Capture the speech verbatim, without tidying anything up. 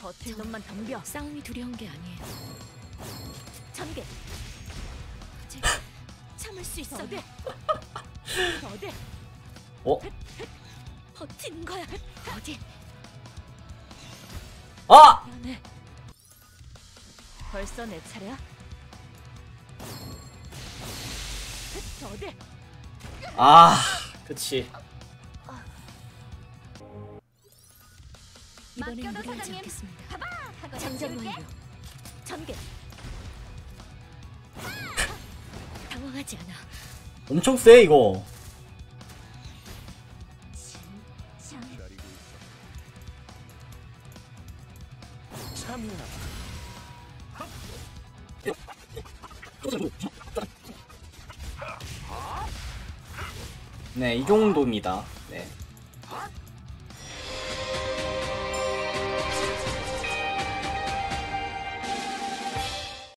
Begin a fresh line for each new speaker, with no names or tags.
버틸 놈만 덤벼.
싸움이 두려운 게 아니에요.
전개.
제가 참을 수 있어.
어디? 어디?
어?
버티는 거야. 어디?
아!
미안해. 벌써 내 차례야? 어디?
아, 그치.
이번엔
맡겨둬,
무리하지
사장님.
않겠습니다.
봐봐. 하고
장전
해줄게.
완료.
전개.
당황하지 않아.
엄청 세, 이거.
진짜.
네, 이 정도입니다.